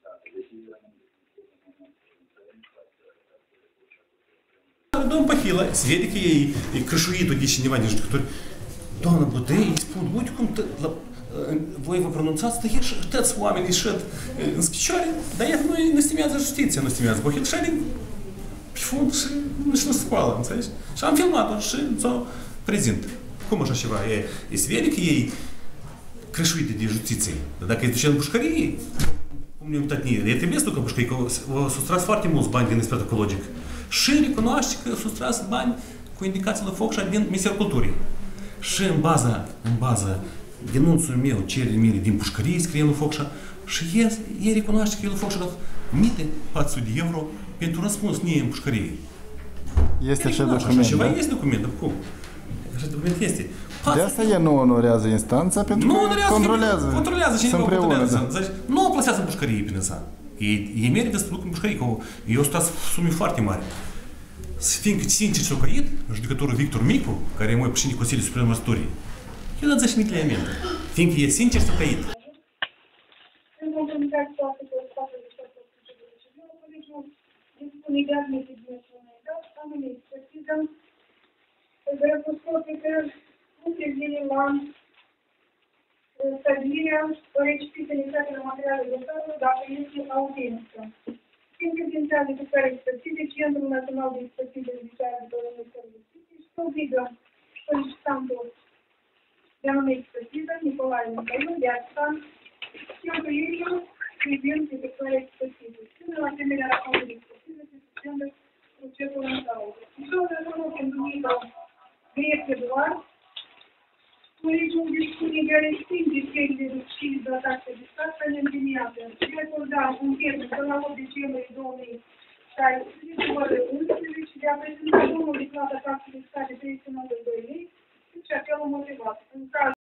Дом похила, сведики ей и крышуи тоді ще не вадіжуть, які дома буде і спод будь-ком воєва пронунцація, є штет свамін і шет з печорі, дає ну і на стім'я за жустиція, на стім'я з бохил шелінг, піфун, що спала, знаєш? Шам філматор, що це презент. Кому ж ще ває? І сведики їй крышуи тоді жустиції. Так і ще на пушкарі, помню, так ні, я тебе столько пушкарі, сустра сварті мус банді не спрятав колоджик. Шире конуащик сустрас бань ко индикация фокша один мистер культури. Шим база денунцию мел черри мири дим пушкари скрием фокша. Шиес ери конуащик ел фокша миты 500 евро пентурас мус не пушкари. Есть еще документ. Да? Есть документ, ку. Документ есть. De asta e nouă nu orează instanța, pentru că controlează. Controlează și controlează. Nu plasează pușcării prin ăsta. Ei merită să ducă pușcării, că eu stau sume foarte mari. Fiindcă sincer s-o căit, judecătorul Victor Micu, care e mai președinte Consiliului Suprem al Istoриei, el a zășmit la amendă. Fiindcă e sincer s-o căit. În conformitate cu articolul 47 colegul dispune de admisie dimensionalitate, anume expertiză, gărăposcopică, nu privire la stabilirea recipiței de materiale de stat, dacă este autentică. Fiindcă înființează efectuarea expertizei, Centrul Național de Expertiză Judiciară de la Ministerul Justiției și obligă solicitantul de anume expertiză, Nicolae Mihailu, de asistant, cheltuielile privind efectuarea expertizei. Până la temerea raportului de expertiză se suspendă procesul în cauză. Ușor de acolo, pentru nivel greu doar, colegiul dispune de a respinge cererile de uccidere de taxe de stat preîntâlniate. Recorda un termen până la 8 decembrie 2016 de a prezenta drumul de plată taxe de stat de 392 lei și apelul motivat. În caz